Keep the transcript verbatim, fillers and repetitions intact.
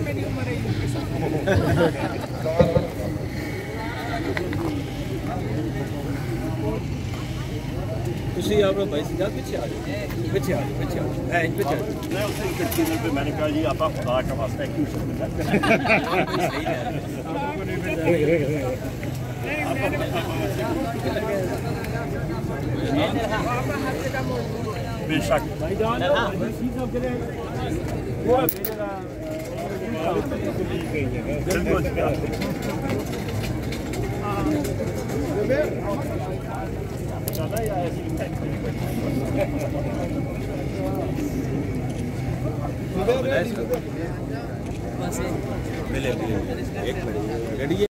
मेरी उम्र है इनके साथ। तुसी आप भाई सीधा पीछे आ जाओ, पीछे आ जाओ, पीछे आ जाओ, है पीछे आ जाओ। मैं उसे कच्ची दिल पे मैंने कहा जी आप खुदा का वास्ता क्यों शर्म करते हैं? बेशक मिले मिले एक मिनट रेडी